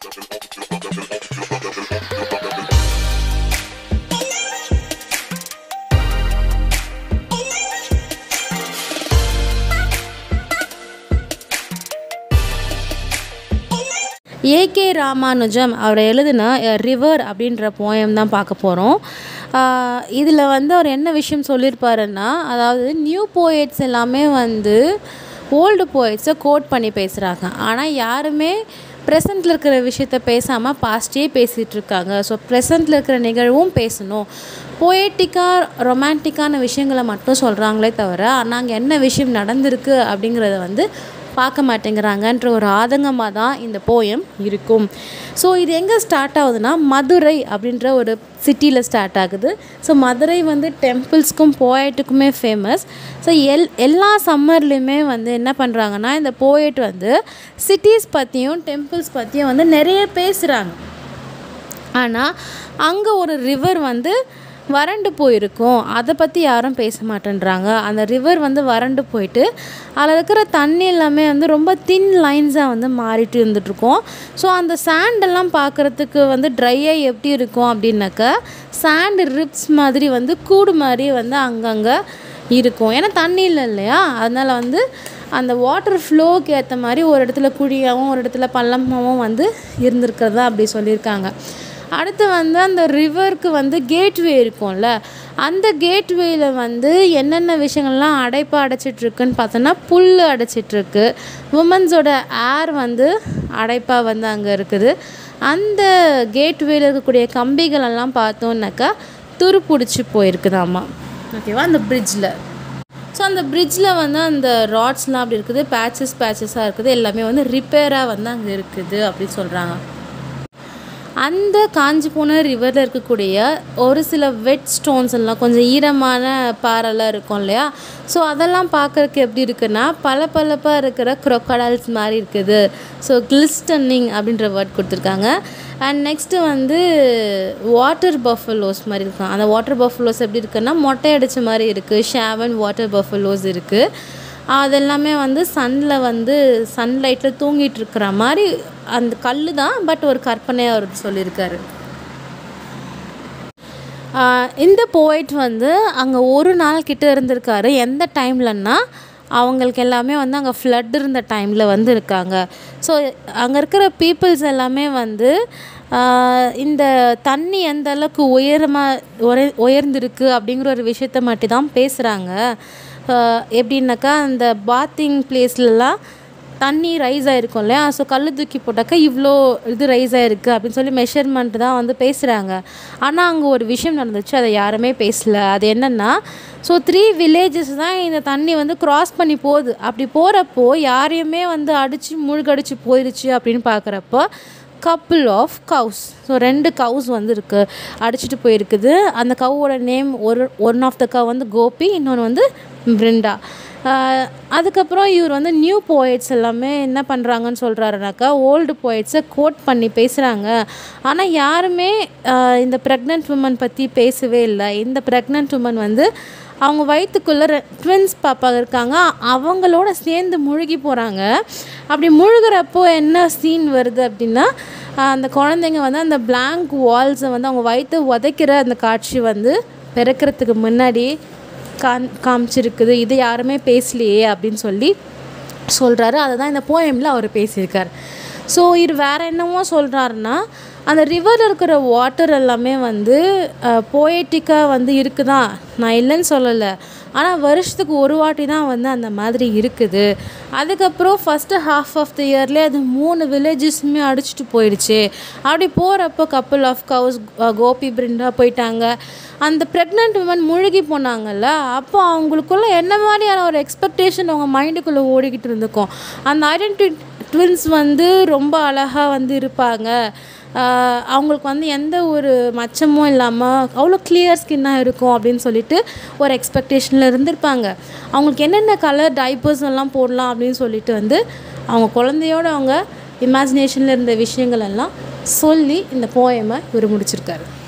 AK Ramanujam அவர் எழுதின river அப்படின்ற poem தான் பார்க்க போகிறோம். இதில் வந்து அவர் என்ன விஷயம் சொல்லியிருப்பாருன்னா, அதாவது நியூ போயட்ஸ் எல்லாமே வந்து ஓல்டு போயட்ஸை கோட் பண்ணி பேசுகிறாங்க. ஆனால் யாருமே ப்ரெசண்ட்டில் இருக்கிற விஷயத்த பேசாமல் பாஸ்டே பேசிகிட்ருக்காங்க. ஸோ ப்ரெசண்ட்டில் இருக்கிற நிகழ்வும் பேசணும். போயட்டிக்காக ரொமான்டிக்கான விஷயங்களை மட்டும் சொல்கிறாங்களே தவிர, ஆனால் அங்கே என்ன விஷயம் நடந்திருக்கு அப்படிங்கிறத வந்து பார்க்க மாட்டேங்கிறாங்கன்ற ஒரு ஆதங்கமாக தான் இந்த போயம் இருக்கும். ஸோ இது எங்கே ஸ்டார்ட் ஆகுதுன்னா, மதுரை அப்படின்ற ஒரு சிட்டியில் ஸ்டார்ட் ஆகுது. ஸோ மதுரை வந்து டெம்பிள்ஸ்க்கும் போயட்டுக்குமே ஃபேமஸ். ஸோ எல்லா சம்மர்லேயுமே வந்து என்ன பண்ணுறாங்கன்னா, இந்த போயட் வந்து சிட்டிஸ் பற்றியும் டெம்பிள்ஸ் பற்றியும் வந்து நிறைய பேசுகிறாங்க. ஆனால் அங்கே ஒரு ரிவர் வந்து வறண்டு போயிருக்கும், அதை பற்றி யாரும் பேச மாட்டேன்றாங்க. அந்த ரிவர் வந்து வறண்டு போயிட்டு அதில் இருக்கிற தண்ணி எல்லாமே வந்து ரொம்ப தின் லைன்ஸாக வந்து மாறிட்டு இருந்துகிட்ருக்கோம். ஸோ அந்த சாண்டெல்லாம் பார்க்குறதுக்கு வந்து ட்ரையாக எப்படி இருக்கும் அப்படின்னாக்கா, சாண்டு ரிப்ஸ் மாதிரி வந்து கூடு மாதிரி வந்து அங்கங்கே இருக்கும். ஏன்னா தண்ணி இல்லை இல்லையா, அதனால் வந்து அந்த வாட்டர் ஃப்ளோக்கு ஏற்ற மாதிரி ஒரு இடத்துல குழியாகவும் ஒரு இடத்துல பள்ளமாகவும் வந்து இருந்திருக்கிறதா அப்படி சொல்லியிருக்காங்க. அடுத்து வந்து அந்த ரிவருக்கு வந்து கேட்வே இருக்கும்ல, அந்த கேட்வேயில் வந்து என்னென்ன விஷயங்கள்லாம் அடைப்பாக அடைச்சிட்ருக்குன்னு பார்த்தோன்னா, புல் அடைச்சிட்ருக்கு, உமன்ஸோட ஏர் வந்து அடைப்பாக வந்து அங்கே இருக்குது. அந்த கேட்வேயில் இருக்கக்கூடிய கம்பிகளெல்லாம் பார்த்தோன்னாக்கா துருப்பிடிச்சி போயிருக்குதாம்மா. ஓகேவா, அந்த பிரிட்ஜில். ஸோ அந்த பிரிட்ஜில் வந்து அந்த ராட்ஸ்லாம் அப்படி இருக்குது, பேச்சஸாக இருக்குது, எல்லாமே வந்து ரிப்பேராக வந்து அங்கே இருக்குது அப்படின்னு சொல்கிறாங்க. அந்த காஞ்சி போன ரிவரில் இருக்கக்கூடிய ஒரு சில வெட் ஸ்டோன்ஸ் எல்லாம், கொஞ்சம் ஈரமான பாறைலாம் இருக்கும் இல்லையா, ஸோ அதெல்லாம் பார்க்குறதுக்கு எப்படி இருக்குன்னா, பளபளப்பாக இருக்கிற க்ரொக்கடைல்ஸ் மாதிரி இருக்குது. ஸோ கிளிஸ்டனிங் அப்படின்ற வேர்ட் கொடுத்துருக்காங்க. அண்ட் நெக்ஸ்ட்டு வந்து வாட்டர் பஃபலோஸ் மாதிரி இருக்கும். அந்த வாட்டர் பஃபலோஸ் எப்படி இருக்குன்னா, மொட்டை அடித்த மாதிரி இருக்குது. ஷேவன் வாட்டர் பஃபலோஸ் இருக்குது. அதெல்லாமே வந்து சன்லைட்டில் தூங்கிட்டு இருக்கிற மாதிரி அந்த கல் தான், பட் ஒரு கற்பனையாக அவர் சொல்லியிருக்காரு. இந்த போய்ட் வந்து அங்கே ஒரு நாள் கிட்ட இருந்திருக்காரு. எந்த டைம்லன்னா, அவங்களுக்கு எல்லாமே வந்து அங்கே ஃப்ளட் இருந்த டைமில் வந்து இருக்காங்க. ஸோ அங்கே இருக்கிற பீப்புள்ஸ் எல்லாமே வந்து இந்த தண்ணி எந்த அளவுக்கு உயர்ந்திருக்கு அப்படிங்கிற ஒரு விஷயத்த மட்டும் தான் பேசுகிறாங்க. எப்படின்னாக்கா, அந்த பாத்திங் பிளேஸ்லலாம் தண்ணி ரைஸ் ஆகிருக்கும் இல்லையா, ஸோ கல் தூக்கி போட்டாக்கா இவ்வளோ இது ரைஸ் ஆகிருக்கு அப்படின்னு சொல்லி மெஷர்மெண்ட் தான் வந்து பேசுகிறாங்க. ஆனால் அங்கே ஒரு விஷயம் நடந்துச்சு, அதை யாருமே பேசலை. அது என்னென்னா, ஸோ 3 வில்லேஜஸ் தான் இந்த தண்ணி வந்து க்ராஸ் பண்ணி போகுது. அப்படி போகிறப்போ யாரையுமே வந்து மூழ்கடிச்சு போயிடுச்சு அப்படின்னு பார்க்குறப்போ, couple of cows, so 2 cows வந்து இருக்குது, அடிச்சுட்டு போயிருக்குது. அந்த கவோட name one of the cow வந்து கோபி, இன்னொன்று வந்து பிருண்டா. அதுக்கப்புறம் இவர் வந்து நியூ போயட்ஸ் எல்லாமே என்ன பண்ணுறாங்கன்னு சொல்கிறாருனாக்கா, ஓல்டு போயட்ஸை கோட் பண்ணி பேசுகிறாங்க. ஆனால் யாருமே இந்த ப்ரெக்னென்ட் உமன் பற்றி பேசவே இல்லை. இந்த ப்ரெக்னென்ட் உமன் வந்து அவங்க வயிற்றுக்குள்ளே ட்வின்ஸ் பாப்பா இருக்காங்க, அவங்களோட சேர்ந்து முழுகி போகிறாங்க. அப்படி முழுகிறப்போ என்ன சீன் வருது அப்படின்னா, அந்த குழந்தைங்க வந்து அந்த பிளாங்க் வால்ஸை வந்து அவங்க வயிற்று உதைக்கிற அந்த காட்சி வந்து பிறக்கிறதுக்கு முன்னாடி காமிச்சிருக்குது. இது யாருமே பேசலையே அப்படின்னு சொல்கிறாரு. அதை தான் இந்த போயமில் அவர் பேசியிருக்கார். ஸோ இது வேறு என்னவோ சொல்கிறாருன்னா, அந்த ரிவரில் இருக்கிற வாட்டர் எல்லாமே வந்து போயட்டிக்காக வந்து இருக்குதான், நான் இல்லைன்னு சொல்லலை. ஆனால் வருஷத்துக்கு ஒரு வாட்டி தான் வந்து அந்த மாதிரி இருக்குது. அதுக்கப்புறம் ஃபஸ்ட்டு ஹாஃப் ஆஃப் த இயர்லேயே அது 3 வில்லேஜஸுமே அடிச்சுட்டு போயிடுச்சு. அப்படி போகிறப்போ கப்புள் ஆஃப் கவுஸ் கோபி பிருண்டா போயிட்டாங்க. அந்த ப்ரெக்னென்ட் உமன் முழுகி போனாங்கல்ல, அப்போ அவங்களுக்குள்ள என்ன மாதிரியான ஒரு எக்ஸ்பெக்டேஷன் அவங்க மைண்டுக்குள்ளே ஓடிக்கிட்டு இருந்துக்கும். அந்த ஐடென்டிட்டி ட்வின்ஸ் வந்து ரொம்ப அழகாக வந்து இருப்பாங்க, அவங்களுக்கு வந்து எந்த ஒரு மச்சமும் இல்லாமல் அவ்வளோ கிளியர் ஸ்கின்னாக இருக்கும் அப்படின்னு சொல்லிட்டு ஒரு எக்ஸ்பெக்டேஷனில் இருந்திருப்பாங்க. அவங்களுக்கு என்னென்ன கலர் டைப்பர்ஸ் எல்லாம் போடலாம் அப்படின்னு சொல்லிட்டு வந்து அவங்க குழந்தையோட அவங்க இமேஜினேஷனில் இருந்த விஷயங்கள் எல்லாம் சொல்லி இந்த போயமை இவர் முடிச்சிருக்காரு.